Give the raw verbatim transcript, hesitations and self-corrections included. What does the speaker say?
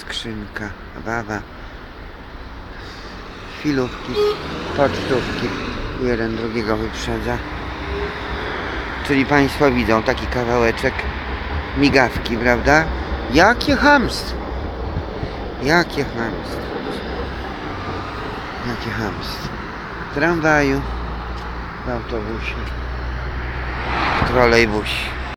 skrzynka, wawa, chwilówki, pocztówki. Jeden drugiego wyprzedza. Czyli Państwo widzą taki kawałeczek migawki, prawda? Jakie chamstwo! Jakie chamstwo! Jakie chamstwo! W tramwaju, w autobusie, w trolejbusie.